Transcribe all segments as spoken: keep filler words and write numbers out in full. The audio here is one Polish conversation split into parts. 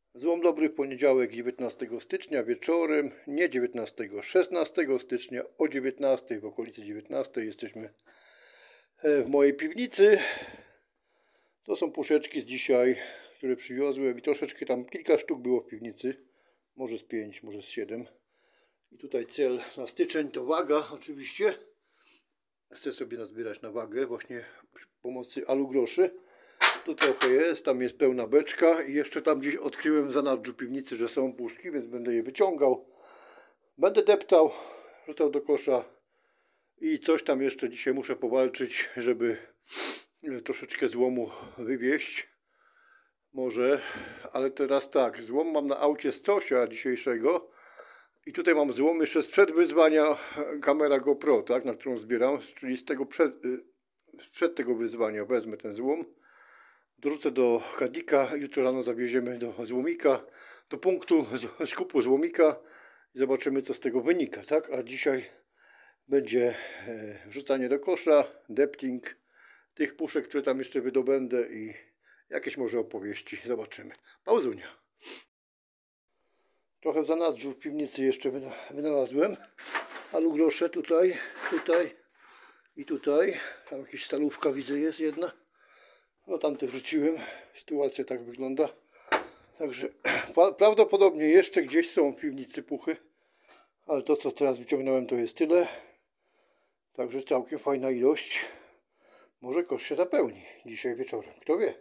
Złom dobry w poniedziałek, dziewiętnastego stycznia wieczorem, nie dziewiętnastego, szesnastego stycznia o dziewiętnastej, w okolicy dziewiętnastej jesteśmy w mojej piwnicy. To są puszeczki z dzisiaj, które przywiozłem i troszeczkę tam kilka sztuk było w piwnicy, może z pięć, może z siedem. I tutaj cel na styczeń to waga oczywiście. Chcę sobie nazbierać na wagę właśnie przy pomocy alugroszy. Tu trochę jest, tam jest pełna beczka i jeszcze tam gdzieś odkryłem w zanadrzu piwnicy, że są puszki, więc będę je wyciągał. Będę deptał, rzucał do kosza i coś tam jeszcze dzisiaj muszę powalczyć, żeby troszeczkę złomu wywieźć. Może, ale teraz tak, złom mam na aucie z Cosia dzisiejszego i tutaj mam złom jeszcze sprzed wyzwania kamera GoPro, tak, na którą zbieram, czyli z tego przed, sprzed tego wyzwania wezmę ten złom. Dorzucę do chadika, jutro rano zawieziemy do złomika, do punktu skupu złomika i zobaczymy, co z tego wynika, tak? A dzisiaj będzie wrzucanie do kosza, depting tych puszek, które tam jeszcze wydobędę i jakieś może opowieści, zobaczymy. Pauzunia. Trochę w zanadrzu w piwnicy jeszcze wynalazłem alugrosze tutaj, tutaj i tutaj. Tam jakaś stalówka widzę jest jedna. No tamte wrzuciłem, sytuacja tak wygląda. Także prawdopodobnie jeszcze gdzieś są w piwnicy puchy, ale to co teraz wyciągnąłem to jest tyle. Także całkiem fajna ilość. Może kosz się zapełni dzisiaj wieczorem, kto wie.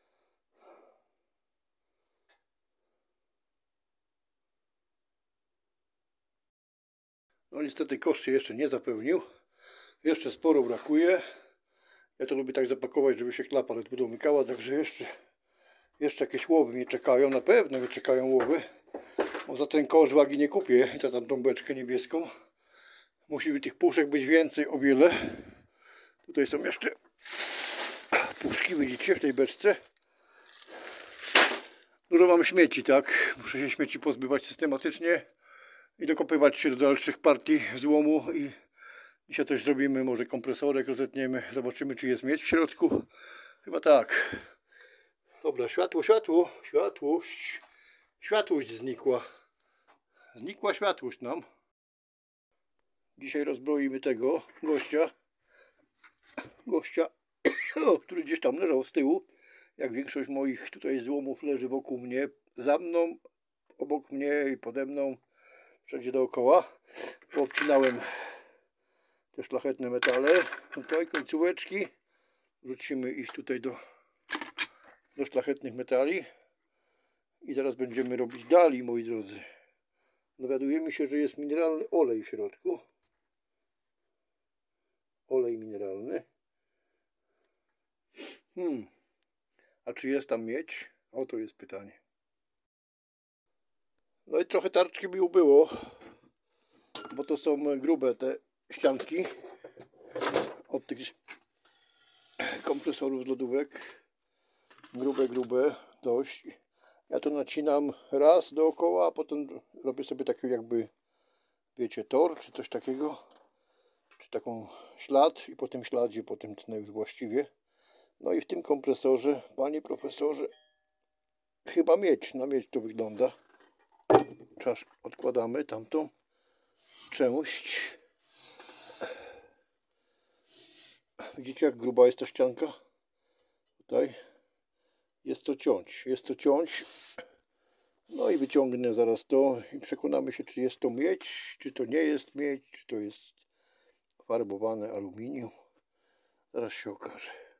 No niestety kosz się jeszcze nie zapełnił. Jeszcze sporo brakuje. Ja to lubię tak zapakować, żeby się klapa ledwo domykała, także jeszcze, jeszcze jakieś łowy mnie czekają, na pewno mnie czekają łowy. Bo za ten kosz wagi nie kupię, za tamtą beczkę niebieską. Musi tych puszek być więcej o wiele. Tutaj są jeszcze puszki, widzicie, w tej beczce. Dużo mam śmieci, tak? Muszę się śmieci pozbywać systematycznie i dokopywać się do dalszych partii złomu i dzisiaj coś zrobimy, może kompresorek rozetniemy, zobaczymy, czy jest miedź w środku. Chyba tak. Dobra, światło, światło, światłość. Światłość znikła. Znikła światłość nam. Dzisiaj rozbroimy tego gościa. Gościa, który gdzieś tam leżał z tyłu. Jak większość moich tutaj złomów leży wokół mnie, za mną, obok mnie i pode mną, wszędzie dookoła. Poobcinałem te szlachetne metale. Tutaj końcóweczki. Wrzucimy ich tutaj do, do szlachetnych metali. I zaraz będziemy robić dalej, moi drodzy. Dowiadujemy się, że jest mineralny olej w środku. Olej mineralny. Hmm. A czy jest tam miedź? Oto jest pytanie. No i trochę tarczki mi ubyło, bo to są grube te ścianki od tych kompresorów z lodówek. Grube, grube dość. Ja to nacinam raz dookoła, a potem robię sobie taki jakby, wiecie, tor, czy coś takiego. Czy taką ślad i po tym śladzie potem tnę już właściwie. No i w tym kompresorze, panie profesorze, chyba miedź, na miedź to wygląda. Czas odkładamy tamtą część. Widzicie, jak gruba jest ta ścianka? Tutaj jest co ciąć, jest co ciąć. No i wyciągnę zaraz to i przekonamy się, czy jest to miedź, czy to nie jest miedź, czy to jest farbowane aluminium. Zaraz się okaże.